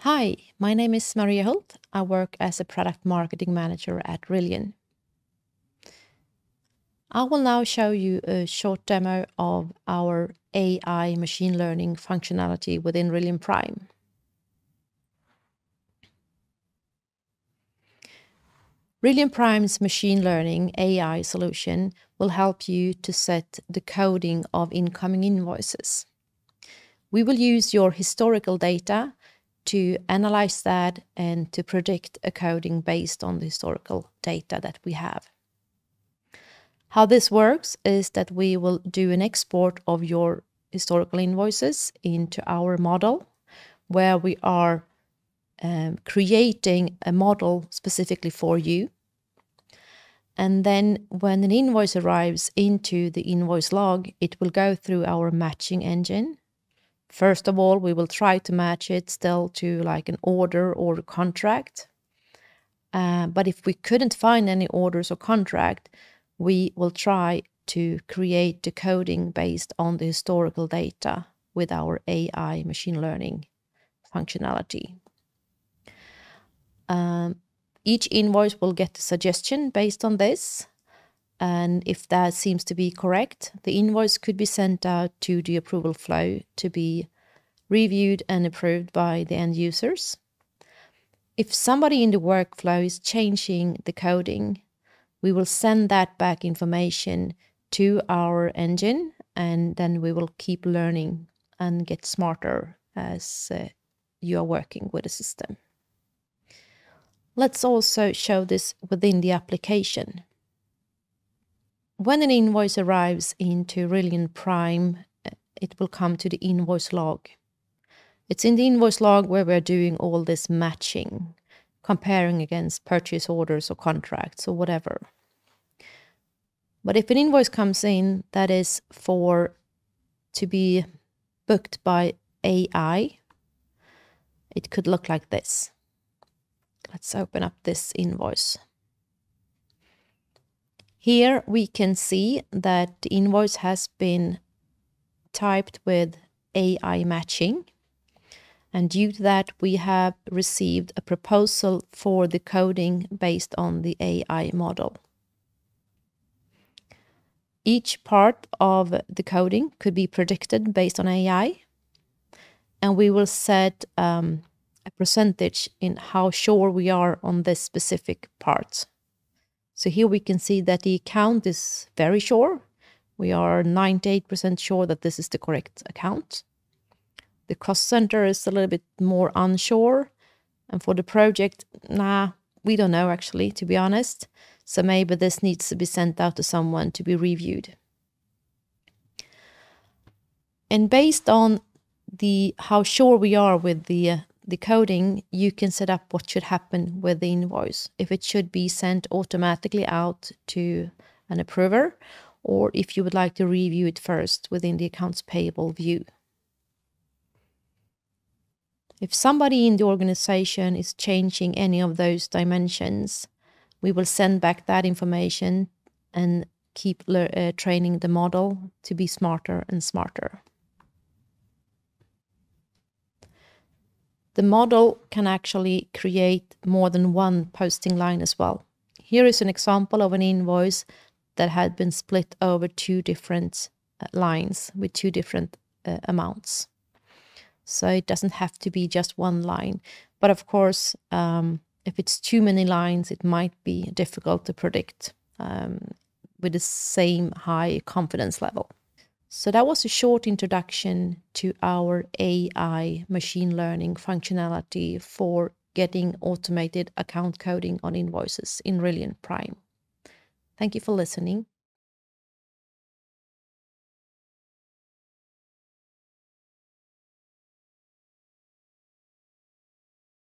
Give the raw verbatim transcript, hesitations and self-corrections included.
Hi, my name is Maria Hult. I work as a product marketing manager at Rillion. I will now show you a short demo of our A I machine learning functionality within Rillion Prime. Rillion Prime's machine learning A I solution will help you to set the coding of incoming invoices. We will use your historical data to analyze that and to predict a coding based on the historical data that we have. How this works is that we will do an export of your historical invoices into our model, where we are um, creating a model specifically for you. And then when an invoice arrives into the invoice log, it will go through our matching engine. First of all, we will try to match it still to like an order or a contract. Uh, but if we couldn't find any orders or contract, we will try to create the coding based on the historical data with our A I machine learning functionality. Um, each invoice will get a suggestion based on this. And if that seems to be correct, the invoice could be sent out to the approval flow to be reviewed and approved by the end users. If somebody in the workflow is changing the coding, we will send that back information to our engine, and then we will keep learning and get smarter as uh, you are working with the system. Let's also show this within the application. When an invoice arrives into Rillion Prime, it will come to the invoice log. It's in the invoice log where we're doing all this matching, comparing against purchase orders or contracts or whatever. But if an invoice comes in that is for to be booked by A I, it could look like this. Let's open up this invoice. Here we can see that the invoice has been typed with A I matching. And due to that, we have received a proposal for the coding based on the A I model. Each part of the coding could be predicted based on A I. And we will set um, a percentage in how sure we are on this specific part. So here we can see that the account is very sure. We are ninety-eight percent sure that this is the correct account. The cost center is a little bit more unsure. And for the project, nah, we don't know actually, to be honest. So maybe this needs to be sent out to someone to be reviewed. And based on the how sure we are with the uh, the coding, you can set up what should happen with the invoice. If it should be sent automatically out to an approver, or if you would like to review it first within the accounts payable view. If somebody in the organization is changing any of those dimensions, we will send back that information and keep uh, training the model to be smarter and smarter. The model can actually create more than one posting line as well. Here is an example of an invoice that had been split over two different uh, lines with two different uh, amounts. So it doesn't have to be just one line. But of course, um, if it's too many lines, it might be difficult to predict um, with the same high confidence level. So that was a short introduction to our A I machine learning functionality for getting automated account coding on invoices in Rillion Prime. Thank you for listening.